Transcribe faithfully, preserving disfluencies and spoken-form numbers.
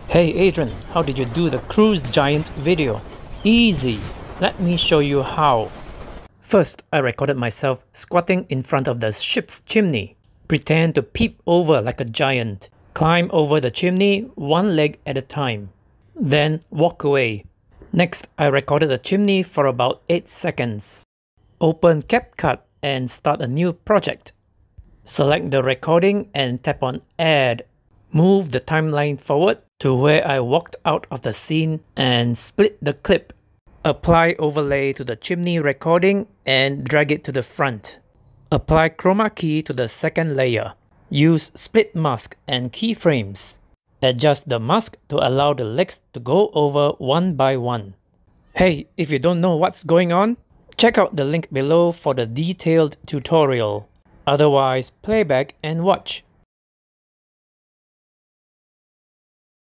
Hey Adrian, how did you do the cruise giant video? Easy! Let me show you how. First, I recorded myself squatting in front of the ship's chimney. Pretend to peep over like a giant. Climb over the chimney one leg at a time. Then walk away. Next, I recorded the chimney for about eight seconds. Open Capcut and start a new project. Select the recording and tap on Add. Move the timeline forward to where I walked out of the scene and split the clip. Apply overlay to the chimney recording and drag it to the front. Apply chroma key to the second layer. Use split mask and keyframes. Adjust the mask to allow the legs to go over one by one. Hey, if you don't know what's going on, check out the link below for the detailed tutorial. Otherwise, play back and watch.